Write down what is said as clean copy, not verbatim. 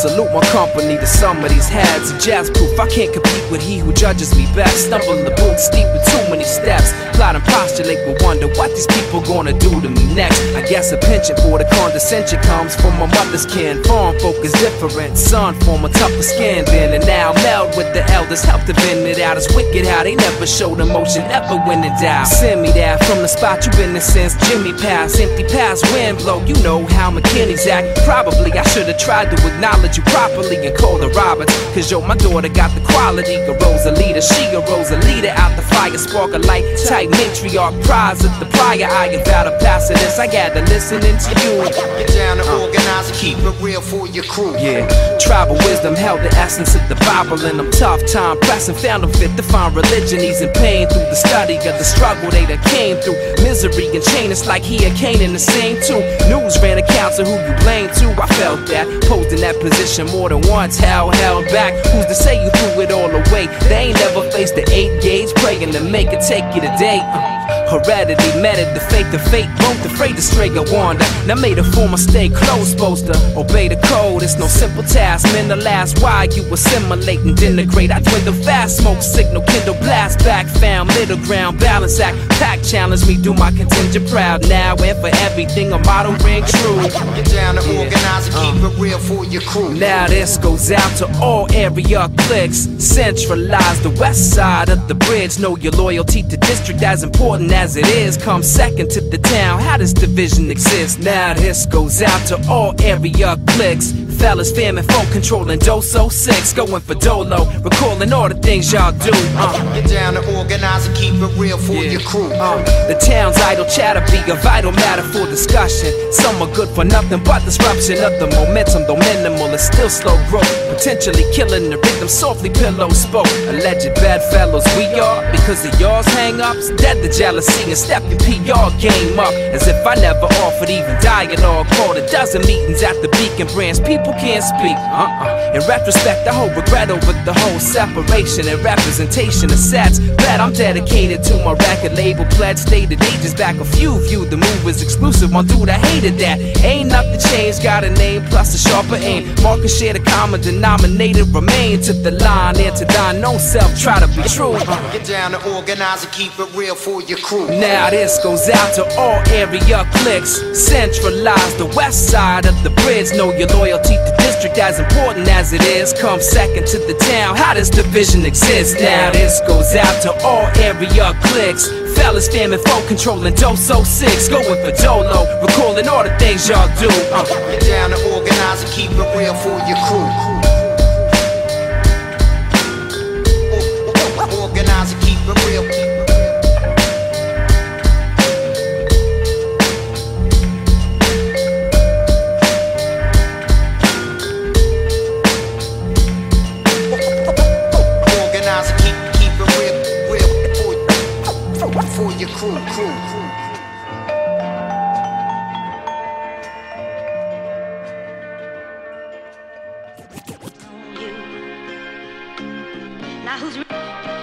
salute my company to some of these heads of jazz proof. I can't compete with he who judges me best. Stumble in the booth steep with too many steps. Plot and postulate but wonder what these people gonna do to me next. I guess a penchant for the condescension comes from my mother's kin. Farm folk is different, son form a tougher skin then. And now meld with the elders, help to bend it out. It's wicked how they never showed emotion, ever when in doubt. Send me that from the spot you been in since Jimmy passed. Empty past wind blow, you know how McKinney's act. Probably I should've tried to acknowledge you properly and call her Roberts. Cause yo, my daughter got the quality of Rosalita. She a Rosalita out the fire, spark a light. Type matriarch, prize of the prior. I give out a pass of this, I gather listening to you. Get down to organize and keep it real for your crew. Yeah, tribal wisdom held the essence of the Bible in them tough time pressing. Found them fit to find religion, easing pain through the study of the struggle they done came through. Misery and chain, it's like he and Cain in the same too. News ran accounts of who you blame to. I felt that, posed in that position more than once. Held back. Who's to say you threw it all away? They ain't never faced the 8 gauge, praying to make it take you today. Heredity, meted the fate, the fate, both afraid to stray or wander. Now made a former stay close, supposed to obey the code. It's no simple task, man, the last why you assimilate and denigrate. I dwindle fast, smoke signal, kindle blast back, found middle ground, balance act, pack challenge me, do my contingent proud now. And for everything a model ring true. Get down to organize and keep it real for your crew. Now this goes out to all area cliques. Centralize the west side of the bridge. Know your loyalty to district as important as it is. Come second to the town. How does division exist? Now this goes out to all area cliques. Fellas, fam, and folk controlling Doso 6. Going for Dolo, recalling all the things y'all do. Get down to organize and keep it real for your crew. The town's idle chatter be a vital matter for discussion. Some are good for nothing but disruption of the momentum. Though minimal, it's still slow growth. Potentially killing the rhythm, softly pillow spoke. Alleged bedfellows we are, because of y'all's hang-ups. Dead the jealousy and step your PR game up. As if I never offered even dialogue. Called a dozen meetings at the Beacon branch. People can't speak. In retrospect, I hold regret over the whole separation and representation of sets. Glad I'm dedicated to my record label pledge. Stated ages back, a few viewed the move as exclusive. One dude, I hated that. Ain't nothing changed, got a name plus a sharper aim. Market share, the common denominator remain. To the line and to thine own self, try to be true. Get down to organize and keep it real for your crew. Now this goes out to all area cliques. Centralize the west side of the bridge. Know your loyalty to district as important as it is. Come second to the town. How does division exist? Now this goes out to all area cliques. Fellas, fam, and folk controlling Doso 6. Going for Dolo, recalling all the things y'all do. Get down to organize and keep it real for your crew. Organize and keep it real. Organize and keep it real for your crew. Now who's